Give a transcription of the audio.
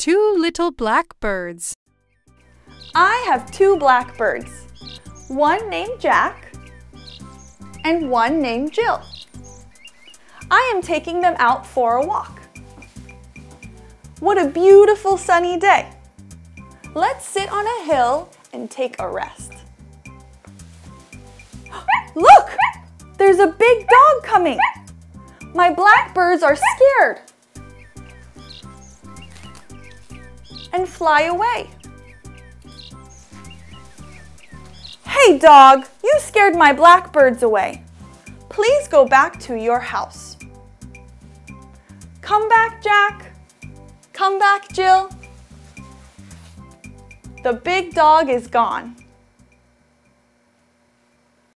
two little blackbirds. I have two blackbirds, one named Jack and one named Jill. I am taking them out for a walk. What a beautiful sunny day. Let's sit on a hill and take a rest. Look! There's a big dog coming. My blackbirds are scared and fly away. Hey dog, you scared my blackbirds away. Please go back to your house. Come back, Jack. Come back, Jill. The big dog is gone.